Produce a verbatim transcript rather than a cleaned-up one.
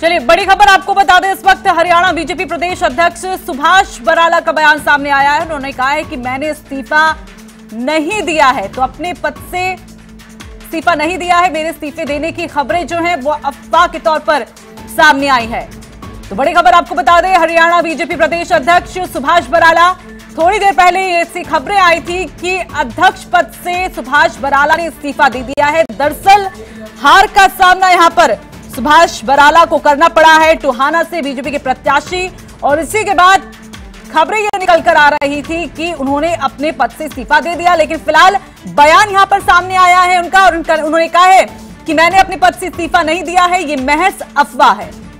चलिए बड़ी खबर आपको बता दें, इस वक्त हरियाणा बीजेपी प्रदेश अध्यक्ष सुभाष बराला का बयान सामने आया है। उन्होंने कहा है कि मैंने इस्तीफा नहीं दिया है, तो अपने पद से इस्तीफा नहीं दिया है। मेरे इस्तीफे देने की खबरें जो हैं वो अफवाह के तौर पर सामने आई है। तो बड़ी खबर आपको बता दें, हरियाणा बीजेपी प्रदेश अध्यक्ष सुभाष बराला, थोड़ी देर पहले ऐसी खबरें आई थी कि अध्यक्ष पद से सुभाष बराला ने इस्तीफा दे दिया है। दरअसल हार का सामना यहां पर सुभाष बराला को करना पड़ा है टोहाना से बीजेपी के प्रत्याशी, और इसी के बाद खबरें ये निकल कर आ रही थी कि उन्होंने अपने पद से इस्तीफा दे दिया। लेकिन फिलहाल बयान यहां पर सामने आया है उनका, और उन्होंने कहा है कि मैंने अपने पद से इस्तीफा नहीं दिया है, ये महज अफवाह है।